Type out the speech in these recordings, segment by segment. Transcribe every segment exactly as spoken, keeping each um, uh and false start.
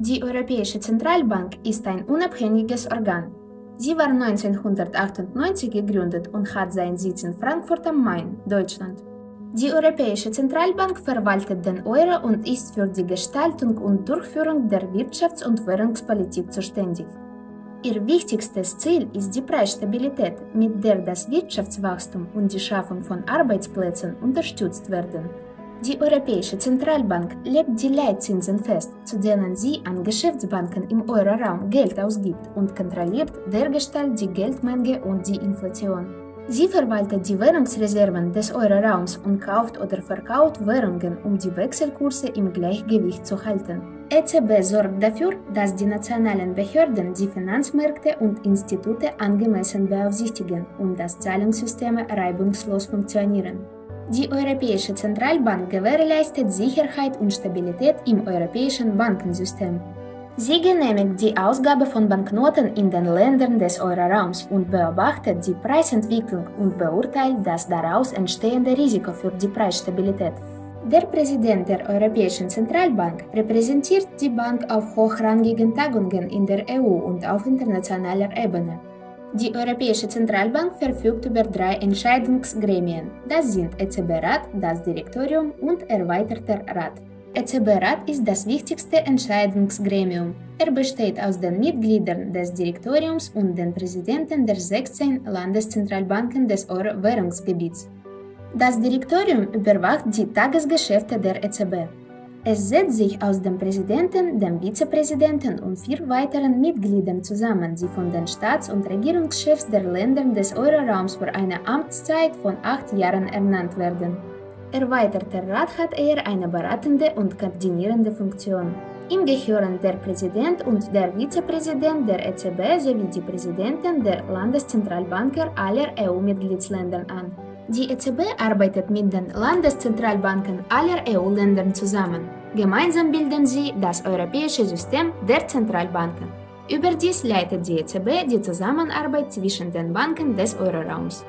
Die Europäische Zentralbank ist ein unabhängiges Organ. Sie war neunzehnhundertachtundneunzig gegründet und hat seinen Sitz in Frankfurt am Main, Deutschland. Die Europäische Zentralbank verwaltet den Euro und ist für die Gestaltung und Durchführung der Wirtschafts- und Währungspolitik zuständig. Ihr wichtigstes Ziel ist die Preisstabilität, mit der das Wirtschaftswachstum und die Schaffung von Arbeitsplätzen unterstützt werden. Die Europäische Zentralbank legt die Leitzinsen fest, zu denen sie an Geschäftsbanken im Euroraum Geld ausgibt, und kontrolliert dergestalt die Geldmenge und die Inflation. Sie verwaltet die Währungsreserven des Euroraums und kauft oder verkauft Währungen, um die Wechselkurse im Gleichgewicht zu halten. E Z B sorgt dafür, dass die nationalen Behörden die Finanzmärkte und Institute angemessen beaufsichtigen und dass Zahlungssysteme reibungslos funktionieren. Die Europäische Zentralbank gewährleistet Sicherheit und Stabilität im europäischen Bankensystem. Sie genehmigt die Ausgabe von Banknoten in den Ländern des Euroraums und beobachtet die Preisentwicklung und beurteilt das daraus entstehende Risiko für die Preisstabilität. Der Präsident der Europäischen Zentralbank repräsentiert die Bank auf hochrangigen Tagungen in der E U und auf internationaler Ebene. Die Europäische Zentralbank verfügt über drei Entscheidungsgremien. Das sind E Z B-Rat, das Direktorium und erweiterter Rat. E Z B-Rat ist das wichtigste Entscheidungsgremium. Er besteht aus den Mitgliedern des Direktoriums und den Präsidenten der sechzehn Landeszentralbanken des Euro-Währungsgebiets. Das Direktorium überwacht die Tagesgeschäfte der E Z B. Es setzt sich aus dem Präsidenten, dem Vizepräsidenten und vier weiteren Mitgliedern zusammen, die von den Staats- und Regierungschefs der Länder des Euroraums für eine Amtszeit von acht Jahren ernannt werden. Erweiterter Rat hat eher eine beratende und koordinierende Funktion. Ihm gehören der Präsident und der Vizepräsident der E Z B sowie die Präsidenten der Landeszentralbanken aller E U-Mitgliedsländer an. Die E Z B arbeitet mit den Landeszentralbanken aller E U-Länder zusammen. Gemeinsam bilden sie das europäische System der Zentralbanken. Überdies leitet die E Z B die Zusammenarbeit zwischen den Banken des Euroraums.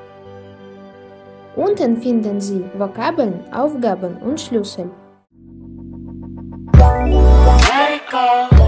Unten finden Sie Vokabeln, Aufgaben und Schlüssel. Let it go.